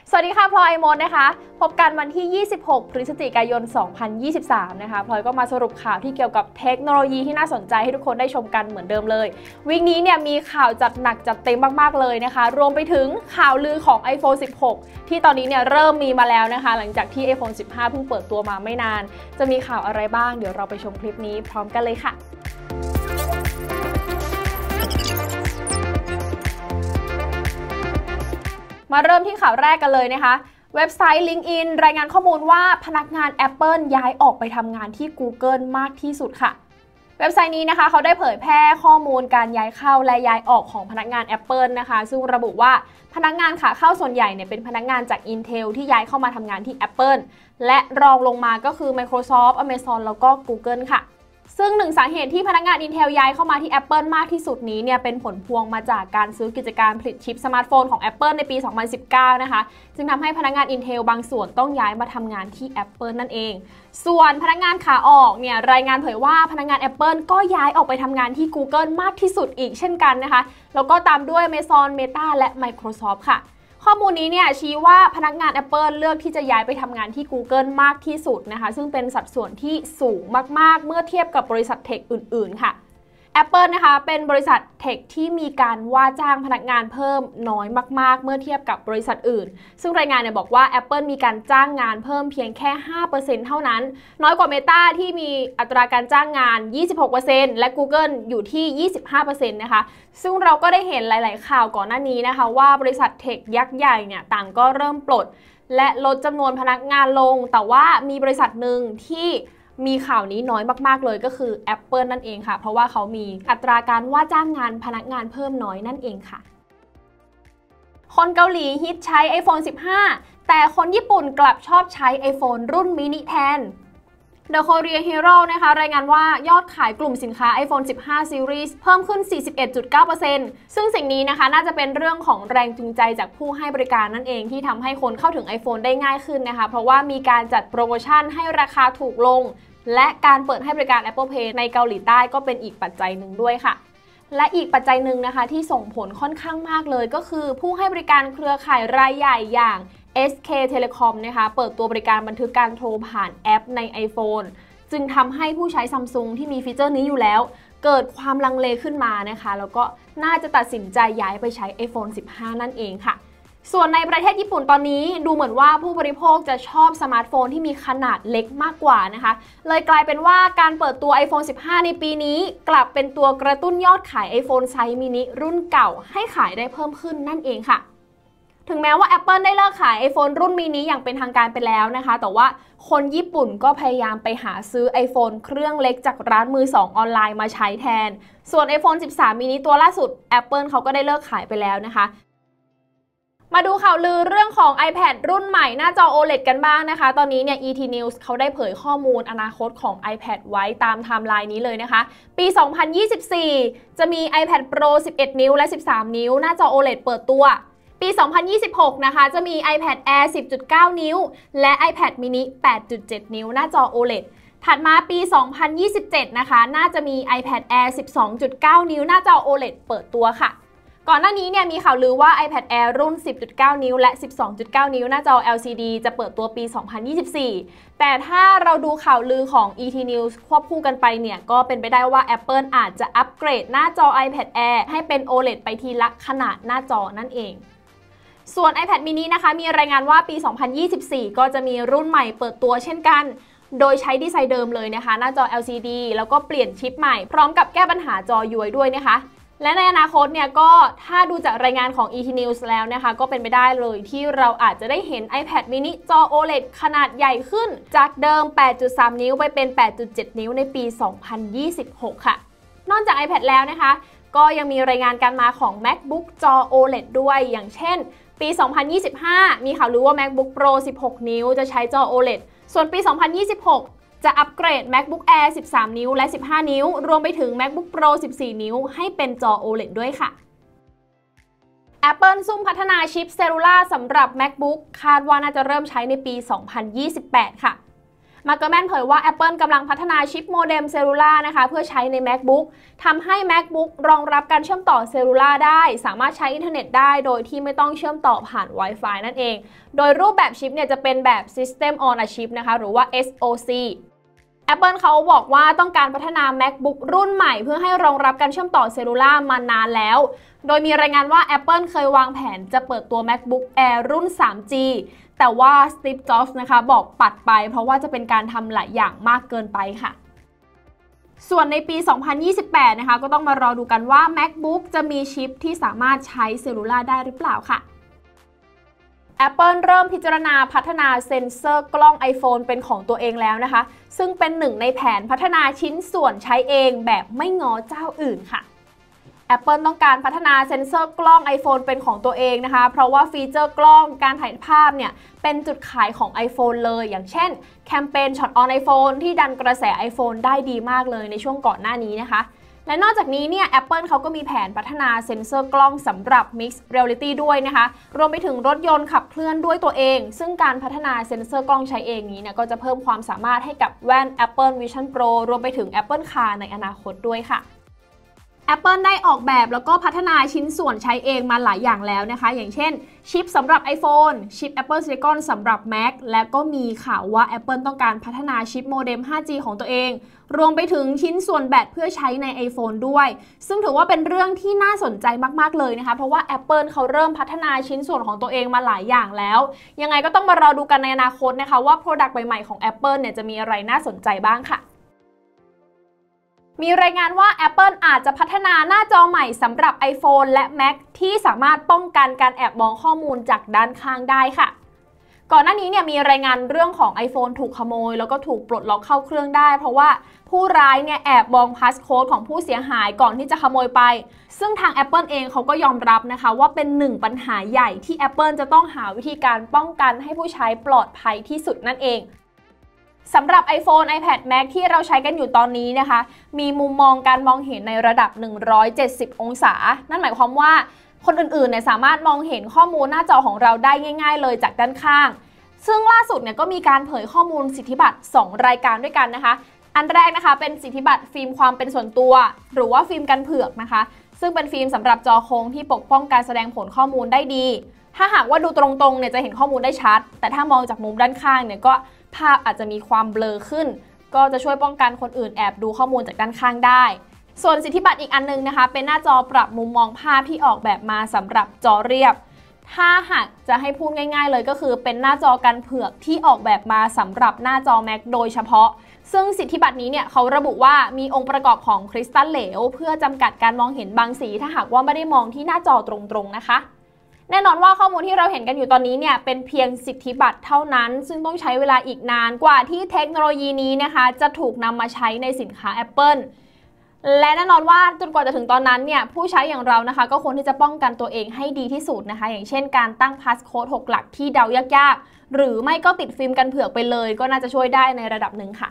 สวัสดีค่ะพลอยมดนะคะพบกันวันที่ 26 พฤศจิกายน 2023 นะคะพลอยก็มาสรุปข่าวที่เกี่ยวกับเทคโนโลยีที่น่าสนใจให้ทุกคนได้ชมกันเหมือนเดิมเลยวีคนี้เนี่ยมีข่าวจัดหนักจัดเต็มมากๆเลยนะคะรวมไปถึงข่าวลือของ iPhone 16 ที่ตอนนี้เนี่ยเริ่มมีมาแล้วนะคะหลังจากที่ iPhone 15 เพิ่งเปิดตัวมาไม่นานจะมีข่าวอะไรบ้างเดี๋ยวเราไปชมคลิปนี้พร้อมกันเลยค่ะมาเริ่มที่ข่าวแรกกันเลยนะคะเว็บไซต์ LinkedIn รายงานข้อมูลว่าพนักงาน Apple ย้ายออกไปทำงานที่ Google มากที่สุดค่ะเว็บไซต์นี้นะคะเขาได้เผยแพร่ข้อมูลการย้ายเข้าและย้ายออกของพนักงาน Apple นะคะซึ่งระบุว่าพนักงานขาเข้าส่วนใหญ่เนี่ยเป็นพนักงานจาก Intel ที่ย้ายเข้ามาทำงานที่ Apple และรองลงมาก็คือ Microsoft Amazon แล้วก็ Google ค่ะซึ่งหนึ่งสาเหตุที่พนักงาน Intel ย้ายเข้ามาที่ Apple มากที่สุดนี้เนี่ยเป็นผลพวงมาจากการซื้อกิจการผลิตชิปสมาร์ทโฟนของ Apple ในปี 2019 นะคะจึงทำให้พนักงาน Intel บางส่วนต้องย้ายมาทำงานที่ Apple นั่นเองส่วนพนักงานขาออกเนี่ยรายงานเผยว่าพนักงาน Apple ก็ย้ายออกไปทำงานที่ Google มากที่สุดอีกเช่นกันนะคะแล้วก็ตามด้วย Amazon Meta และ Microsoft ค่ะข้อมูลนี้เนี่ยชี้ว่าพนักงาน Apple เลือกที่จะย้ายไปทำงานที่ Google มากที่สุดนะคะซึ่งเป็นสัดส่วนที่สูงมากๆเมื่อเทียบกับบริษัทเทคอื่นๆค่ะ Apple นะคะเป็นบริษัทเทคที่มีการว่าจ้างพนักงานเพิ่มน้อยมากๆเมื่อเทียบกับบริษัทอื่นซึ่งรายงานเนี่ยบอกว่า Apple มีการจ้างงานเพิ่มเพียงแค่ 5% เท่านั้นน้อยกว่า Meta ที่มีอัตราการจ้างงาน 26% และ Google อยู่ที่ 25% นะคะซึ่งเราก็ได้เห็นหลายๆข่าวก่อนหน้านี้นะคะว่าบริษัทเทคยักษ์ใหญ่เนี่ยต่างก็เริ่มปลดและลดจำนวนพนักงานลงแต่ว่ามีบริษัทหนึ่งที่มีข่าวนี้น้อยมากๆเลยก็คือ Apple นั่นเองค่ะเพราะว่าเขามีอัตราการว่าจ้างงานพนักงานเพิ่มน้อยนั่นเองค่ะคนเกาหลีฮิตใช้ iPhone 15 แต่คนญี่ปุ่นกลับชอบใช้ iPhone รุ่นมินิแทน The Korea Hero นะคะรายงานว่ายอดขายกลุ่มสินค้า iPhone 15 Series เพิ่มขึ้น 41.9% ซึ่งสิ่งนี้นะคะน่าจะเป็นเรื่องของแรงจูงใจจากผู้ให้บริการนั่นเองที่ทำให้คนเข้าถึง iPhone ได้ง่ายขึ้นนะคะเพราะว่ามีการจัดโปรโมชั่นให้ราคาถูกลงและการเปิดให้บริการ Apple Pay ในเกาหลีใต้ก็เป็นอีกปัจจัยหนึ่งด้วยค่ะและอีกปัจจัยหนึ่งนะคะที่ส่งผลค่อนข้างมากเลยก็คือผู้ให้บริการเครือข่ายรายใหญ่อย่าง SK Telecom นะคะเปิดตัวบริการบันทึกการโทรผ่านแอปใน iPhone จึงทำให้ผู้ใช้ Samsung ที่มีฟีเจอร์นี้อยู่แล้วเกิดความลังเลขึ้นมานะคะแล้วก็น่าจะตัดสินใจย้ายไปใช้ iPhone 15 นั่นเองค่ะส่วนในประเทศญี่ปุ่นตอนนี้ดูเหมือนว่าผู้บริโภคจะชอบสมาร์ทโฟนที่มีขนาดเล็กมากกว่านะคะเลยกลายเป็นว่าการเปิดตัว iPhone 15 ในปีนี้กลับเป็นตัวกระตุ้นยอดขาย iPhone ไซส์มินิรุ่นเก่าให้ขายได้เพิ่มขึ้นนั่นเองค่ะถึงแม้ว่า Apple ได้เลิกขาย iPhone รุ่นมินิอย่างเป็นทางการไปแล้วนะคะแต่ว่าคนญี่ปุ่นก็พยายามไปหาซื้อ iPhone เครื่องเล็กจากร้านมือสองออนไลน์มาใช้แทนส่วน iPhone 13 mini ตัวล่าสุด Apple เขาก็ได้เลิกขายไปแล้วนะคะมาดูข่าวลือเรื่องของ iPad รุ่นใหม่หน้าจอ OLED กันบ้างนะคะตอนนี้เนี่ย ET News เขาได้เผยข้อมูลอนาคตของ iPad ไว้ตามไทม์ไลน์นี้เลยนะคะปี 2024 จะมี iPad Pro 11 นิ้วและ 13 นิ้วหน้าจอ OLED เปิดตัวปี 2026 นะคะจะมี iPad Air 10.9 นิ้วและ iPad mini 8.7 นิ้วหน้าจอ OLED ถัดมาปี 2027 นะคะน่าจะมี iPad Air 12.9 นิ้วหน้าจอ OLED เปิดตัวค่ะก่อนหน้านี้เนี่ยมีข่าวลือว่า iPad Air รุ่น 10.9 นิ้วและ 12.9 นิ้วหน้าจอ LCD จะเปิดตัวปี 2024 แต่ถ้าเราดูข่าวลือของ ET News ควบคู่กันไปเนี่ยก็เป็นไปได้ว่า Apple อาจจะอัปเกรดหน้าจอ iPad Air ให้เป็น OLED ไปทีละขนาดหน้าจอนั่นเองส่วน iPad mini นะคะมีรายงานว่าปี 2024 ก็จะมีรุ่นใหม่เปิดตัวเช่นกันโดยใช้ดีไซน์เดิมเลยนะคะหน้าจอ LCD แล้วก็เปลี่ยนชิปใหม่พร้อมกับแก้ปัญหาจอย้วยด้วยนะคะและในอนาคตเนี่ยก็ถ้าดูจากรายงานของ ET News แล้วนะคะก็เป็นไปได้เลยที่เราอาจจะได้เห็น iPad mini จอ OLED ขนาดใหญ่ขึ้นจากเดิม 8.3 นิ้วไปเป็น 8.7 นิ้วในปี 2026 ค่ะนอกจาก iPad แล้วนะคะก็ยังมีรายงานการมาของ MacBook จอ OLED ด้วยอย่างเช่นปี 2025 มีข่าวลือว่า MacBook Pro 16 นิ้วจะใช้จอ OLED ส่วนปี 2026 จะอัปเกรด MacBook Air 13 นิ้วและ 15 นิ้วรวมไปถึง MacBook Pro 14 นิ้วให้เป็นจอ OLED ด้วยค่ะ Apple ซุ่มพัฒนาชิปเซลลูล่าสำหรับ MacBook คาดว่าน่าจะเริ่มใช้ในปี 2028 ค่ะมาร์เกอร์แมนเผยว่า Apple กำลังพัฒนาชิปโมเด็มเซลลูล่านะคะเพื่อใช้ใน MacBook ทำให้ MacBook รองรับการเชื่อมต่อเซลลูล่าได้สามารถใช้อินเทอร์เน็ตได้โดยที่ไม่ต้องเชื่อมต่อผ่าน Wi-Fi นั่นเองโดยรูปแบบชิปเนี่ยจะเป็นแบบ System on a Chip นะคะหรือว่า SoC Apple เขาบอกว่าต้องการพัฒนา MacBook รุ่นใหม่เพื่อให้รองรับการเชื่อมต่อเซลลูล่ามานานแล้วโดยมีรายงานว่า Apple เคยวางแผนจะเปิดตัว MacBook Air รุ่น 3G แต่ว่า Steve Jobs นะคะบอกปัดไปเพราะว่าจะเป็นการทำหลายอย่างมากเกินไปค่ะส่วนในปี 2028 นะคะก็ต้องมารอดูกันว่า MacBook จะมีชิปที่สามารถใช้เซลลูล่าได้หรือเปล่าค่ะApple เริ่มพิจารณาพัฒนาเซ็นเซอร์กล้อง iPhone เป็นของตัวเองแล้วนะคะซึ่งเป็นหนึ่งในแผนพัฒนาชิ้นส่วนใช้เองแบบไม่ง้อเจ้าอื่นค่ะ Apple ต้องการพัฒนาเซ็นเซอร์กล้อง iPhone เป็นของตัวเองนะคะเพราะว่าฟีเจอร์กล้องการถ่ายภาพเนี่ยเป็นจุดขายของ iPhone เลยอย่างเช่นแคมเปญ Shot on iPhone ที่ดันกระแส iPhone ได้ดีมากเลยในช่วงก่อนหน้านี้นะคะและนอกจากนี้เนี่ย Apple เขาก็มีแผนพัฒนาเซ็นเซอร์กล้องสำหรับ Mixed Reality ด้วยนะคะรวมไปถึงรถยนต์ขับเคลื่อนด้วยตัวเองซึ่งการพัฒนาเซ็นเซอร์กล้องใช้เองนี้เนี่ยก็จะเพิ่มความสามารถให้กับแว่น Apple Vision Pro รวมไปถึง Apple Car ในอนาคตด้วยค่ะApple ได้ออกแบบแล้วก็พัฒนาชิ้นส่วนใช้เองมาหลายอย่างแล้วนะคะอย่างเช่นชิปสำหรับ iPhone ชิป Apple Silicon สำหรับ Mac และก็มีข่าวว่า Apple ต้องการพัฒนาชิปโมเด็ม 5G ของตัวเองรวมไปถึงชิ้นส่วนแบตเพื่อใช้ใน iPhone ด้วยซึ่งถือว่าเป็นเรื่องที่น่าสนใจมากๆเลยนะคะเพราะว่า Apple เขาเริ่มพัฒนาชิ้นส่วนของตัวเองมาหลายอย่างแล้วยังไงก็ต้องมารอดูกันในอนาคตนะคะว่า Product ใหม่ๆของ Apple เนี่ยจะมีอะไรน่าสนใจบ้างค่ะมีรายงานว่า Apple อาจจะพัฒนาหน้าจอใหม่สำหรับ iPhone และ Mac ที่สามารถป้องกันการแอบมองข้อมูลจากด้านข้างได้ค่ะก่อนหน้านี้เนี่ยมีรายงานเรื่องของ iPhone ถูกขโมยแล้วก็ถูกปลดล็อกเข้าเครื่องได้เพราะว่าผู้ร้ายเนี่ยแอบมองพาสโค้ดของผู้เสียหายก่อนที่จะขโมยไปซึ่งทาง Apple เองเขาก็ยอมรับนะคะว่าเป็นหนึ่งปัญหาใหญ่ที่ Apple จะต้องหาวิธีการป้องกันให้ผู้ใช้ปลอดภัยที่สุดนั่นเองสำหรับ iPhone, iPad, Mac ที่เราใช้กันอยู่ตอนนี้นะคะมีมุมมองการมองเห็นในระดับ170องศานั่นหมายความว่าคนอื่นๆเนี่ยสามารถมองเห็นข้อมูลหน้าจอของเราได้ง่ายๆเลยจากด้านข้างซึ่งล่าสุดเนี่ยก็มีการเผยข้อมูลสิทธิบัตร2รายการด้วยกันนะคะอันแรกนะคะเป็นสิทธิบัตรฟิล์มความเป็นส่วนตัวหรือว่าฟิล์มกันเผือกนะคะซึ่งเป็นฟิล์มสำหรับจอโค้งที่ปกป้องการแสดงผลข้อมูลได้ดีถ้าหากว่าดูตรงๆเนี่ยจะเห็นข้อมูลได้ชัดแต่ถ้ามองจากมุมด้านข้างเนี่ยก็ภาพอาจจะมีความเบลอขึ้นก็จะช่วยป้องกันคนอื่นแอบดูข้อมูลจากด้านข้างได้ส่วนสิทธิบัตรอีกอันนึงนะคะเป็นหน้าจอปรับมุมมองภาพที่ออกแบบมาสำหรับจอเรียบถ้าหากจะให้พูดง่ายๆเลยก็คือเป็นหน้าจอกันเผือกที่ออกแบบมาสำหรับหน้าจอ Mac โดยเฉพาะซึ่งสิทธิบัตรนี้เนี่ยเขาระบุว่ามีองค์ประกอบของคริสตัลเหลวเพื่อจำกัดการมองเห็นบางสีถ้าหากว่าไม่ได้มองที่หน้าจอตรงๆนะคะแน่นอนว่าข้อมูลที่เราเห็นกันอยู่ตอนนี้เนี่ยเป็นเพียงสิทธิบัตรเท่านั้นซึ่งต้องใช้เวลาอีกนานกว่าที่เทคโนโลยีนี้นะคะจะถูกนำมาใช้ในสินค้า Apple และแน่นอนว่าจนกว่าจะถึงตอนนั้นเนี่ยผู้ใช้อย่างเรานะคะก็ควรที่จะป้องกันตัวเองให้ดีที่สุดนะคะอย่างเช่นการตั้งพาสโค้ด6หลักที่เดายากๆหรือไม่ก็ติดฟิล์มกันเผือกไปเลยก็น่าจะช่วยได้ในระดับหนึ่งค่ะ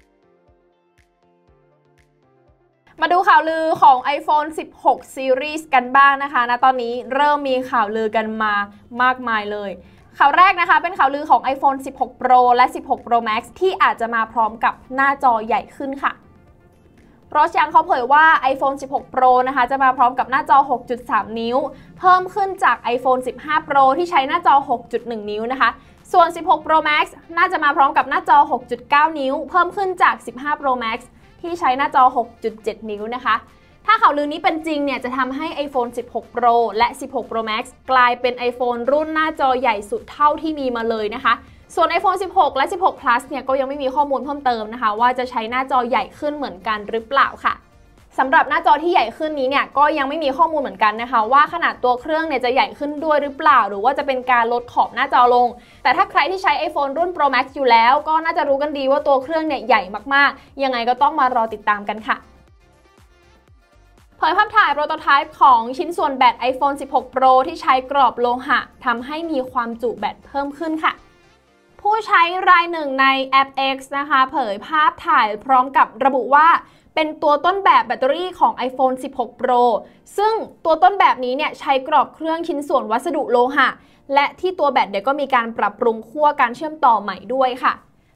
มาดูข่าวลือของ iPhone 16 Series กันบ้างนะคะณตอนนี้เริ่มมีข่าวลือกันมามากมายเลยข่าวแรกนะคะเป็นข่าวลือของ iPhone 16 Pro และ 16 Pro Max ที่อาจจะมาพร้อมกับหน้าจอใหญ่ขึ้นค่ะโรชยังเขาเผยว่า iPhone 16 Pro นะคะจะมาพร้อมกับหน้าจอ 6.3 นิ้วเพิ่มขึ้นจาก iPhone 15 Pro ที่ใช้หน้าจอ 6.1 นิ้วนะคะส่วน 16 Pro Max น่าจะมาพร้อมกับหน้าจอ 6.9 นิ้วเพิ่มขึ้นจาก 15 Pro Maxที่ใช้หน้าจอ 6.7 นิ้วนะคะถ้าข่าวลือนี้เป็นจริงเนี่ยจะทำให้ iPhone 16 Pro และ 16 Pro Max กลายเป็น iPhone รุ่นหน้าจอใหญ่สุดเท่าที่มีมาเลยนะคะส่วน iPhone 16 และ 16 Plus เนี่ยก็ยังไม่มีข้อมูลเพิ่มเติมนะคะว่าจะใช้หน้าจอใหญ่ขึ้นเหมือนกันหรือเปล่าค่ะสำหรับหน้าจอที่ใหญ่ขึ้นนี้เนี่ยก็ยังไม่มีข้อมูลเหมือนกันนะคะว่าขนาดตัวเครื่องเนี่ยจะใหญ่ขึ้นด้วยหรือเปล่าหรือว่าจะเป็นการลดขอบหน้าจอลงแต่ถ้าใครที่ใช้ iPhone รุ่น Pro Max อยู่แล้วก็น่าจะรู้กันดีว่าตัวเครื่องเนี่ยใหญ่มากๆยังไงก็ต้องมารอติดตามกันค่ะเผยภาพถ่ายโปรโตไทป์ของชิ้นส่วนแบต iPhone 16 Pro ที่ใช้กรอบโลหะทำให้มีความจุแบตเพิ่มขึ้นค่ะผู้ใช้รายหนึ่งในแอป X นะคะเผยภาพถ่ายพร้อมกับระบุว่าเป็นตัวต้นแบบแบตเตอรี่ของ iPhone 16 Pro ซึ่งตัวต้นแบบนี้เนี่ยใช้กรอบเครื่องชิ้นส่วนวัสดุโลหะและที่ตัวแบตเดี๋ยวก็มีการปรับปรุงขั้วการเชื่อมต่อใหม่ด้วยค่ะ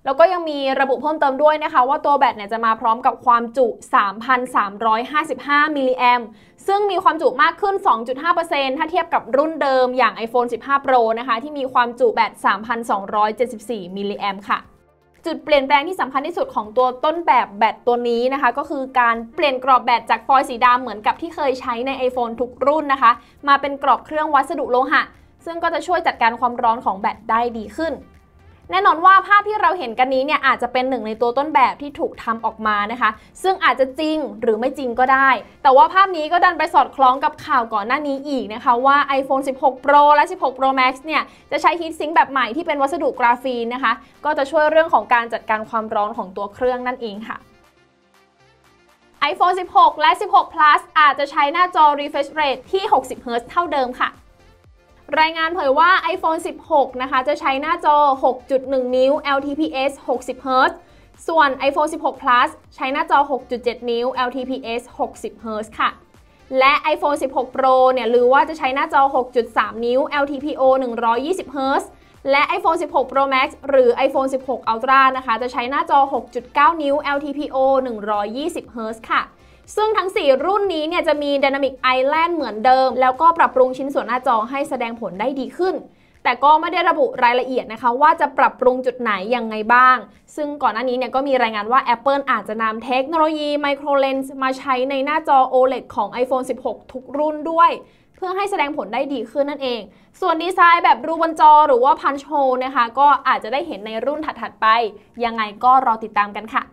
แล้วก็ยังมีระบุเพิ่มเติมด้วยนะคะว่าตัวแบตเนี่ยจะมาพร้อมกับความจุ 3,355 มิลลิแอมป์ซึ่งมีความจุมากขึ้น 2.5% ถ้าเทียบกับรุ่นเดิมอย่าง iPhone 15 Pro นะคะที่มีความจุแบต 3,274 มิลลิแอมป์ค่ะจุดเปลี่ยนแปลงที่สำคัญที่สุดของตัวต้นแบบแบตตัวนี้นะคะก็คือการเปลี่ยนกรอบแบตจากฟอยล์สีดำเหมือนกับที่เคยใช้ใน iPhone ทุกรุ่นนะคะมาเป็นกรอบเครื่องวัสดุโลหะซึ่งก็จะช่วยจัดการความร้อนของแบตได้ดีขึ้นแน่นอนว่าภาพที่เราเห็นกันนี้เนี่ยอาจจะเป็นหนึ่งในตัวต้นแบบที่ถูกทำออกมานะคะซึ่งอาจจะจริงหรือไม่จริงก็ได้แต่ว่าภาพนี้ก็ดันไปสอดคล้องกับข่าวก่อนหน้านี้อีกนะคะว่า iPhone 16 Pro และ 16 Pro Max เนี่ยจะใช้ฮีทซิงค์แบบใหม่ที่เป็นวัสดุกราฟีนนะคะก็จะช่วยเรื่องของการจัดการความร้อนของตัวเครื่องนั่นเองค่ะ iPhone 16 และ 16 Plus อาจจะใช้หน้าจอ refresh rate ที่ 60Hz เท่าเดิมค่ะรายงานเผยว่า iPhone 16 นะคะจะใช้หน้าจอ 6.1 นิ้ว LTPS 60Hz ส่วน iPhone 16 Plus ใช้หน้าจอ 6.7 นิ้ว LTPS 60Hz ค่ะและ iPhone 16 Pro เนี่ยหรือว่าจะใช้หน้าจอ 6.3 นิ้ว LTPO 120Hz และ iPhone 16 Pro Max หรือ iPhone 16 Ultra นะคะจะใช้หน้าจอ 6.9 นิ้ว LTPO 120Hz ค่ะซึ่งทั้ง 4 รุ่นนี้เนี่ยจะมี Dynamic Island เหมือนเดิมแล้วก็ปรับปรุงชิ้นส่วนหน้าจอให้แสดงผลได้ดีขึ้นแต่ก็ไม่ได้ระบุรายละเอียดนะคะว่าจะปรับปรุงจุดไหนยังไงบ้างซึ่งก่อนหน้านี้เนี่ยก็มีรายงานว่า Apple อาจจะนำเทคโนโลยี Micro Lens มาใช้ในหน้าจอ OLED ของ iPhone 16 ทุกรุ่นด้วยเพื่อให้แสดงผลได้ดีขึ้นนั่นเองส่วนดีไซน์แบบรูบนจอหรือว่า Punch Hole นะคะก็อาจจะได้เห็นในรุ่นถัดๆไปยังไงก็รอติดตามกันค่ะ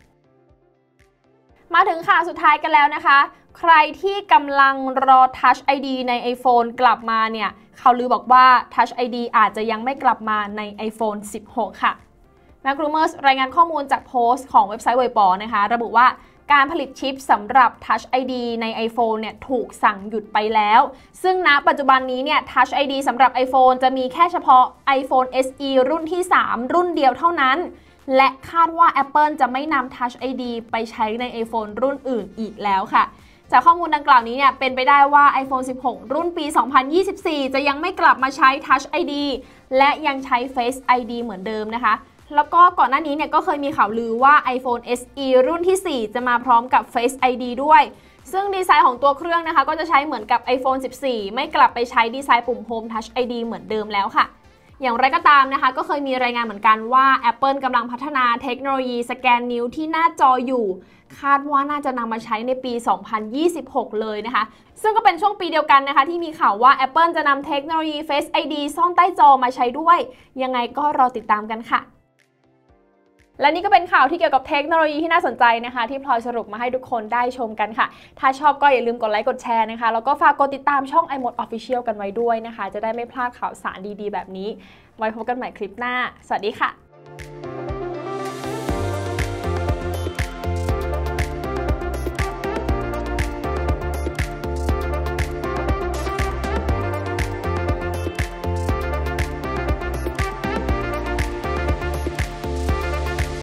มาถึงข่าวสุดท้ายกันแล้วนะคะใครที่กำลังรอ Touch ID ใน iPhone กลับมาเนี่ยข่าวลือบอกว่า Touch ID อาจจะยังไม่กลับมาใน iPhone 16 ค่ะ Macrumors รายงานข้อมูลจากโพสต์ของเว็บไซต์เว็บปอนะคะระบุว่าการผลิตชิปสำหรับ Touch ID ใน iPhone เนี่ยถูกสั่งหยุดไปแล้วซึ่งณปัจจุบันนี้เนี่ย Touch ID สำหรับ iPhone จะมีแค่เฉพาะ iPhone SE รุ่นที่ 3 รุ่นเดียวเท่านั้นและคาดว่า Apple จะไม่นำ Touch ID ไปใช้ใน iPhone รุ่นอื่นอีกแล้วค่ะจากข้อมูลดังกล่าวนี้เนี่ยเป็นไปได้ว่า iPhone 16 รุ่นปี 2024 จะยังไม่กลับมาใช้ Touch ID และยังใช้ Face ID เหมือนเดิมนะคะแล้วก็ก่อนหน้านี้เนี่ยก็เคยมีข่าวลือว่า iPhone SE รุ่นที่ 4 จะมาพร้อมกับ Face ID ด้วยซึ่งดีไซน์ของตัวเครื่องนะคะก็จะใช้เหมือนกับ iPhone 14 ไม่กลับไปใช้ดีไซน์ปุ่ม Home Touch ID เหมือนเดิมแล้วค่ะอย่างไรก็ตามนะคะก็เคยมีรายงานเหมือนกันว่า Apple กำลังพัฒนาเทคโนโลยีสแกนนิ้วที่หน้าจออยู่คาดว่าน่าจะนำมาใช้ในปี 2026 เลยนะคะซึ่งก็เป็นช่วงปีเดียวกันนะคะที่มีข่าวว่า Apple จะนำเทคโนโลยี Face ID ซ่อนใต้จอมาใช้ด้วยยังไงก็รอติดตามกันค่ะและนี่ก็เป็นข่าวที่เกี่ยวกับเทคโนโลยีที่น่าสนใจนะคะที่พลอยสรุปมาให้ทุกคนได้ชมกันค่ะถ้าชอบก็อย่าลืมกดไลค์กดแชร์นะคะแล้วก็ฝากกดติดตามช่อง iMode Official กันไว้ด้วยนะคะจะได้ไม่พลาดข่าวสารดีๆแบบนี้ไว้พบกันใหม่คลิปหน้าสวัสดีค่ะ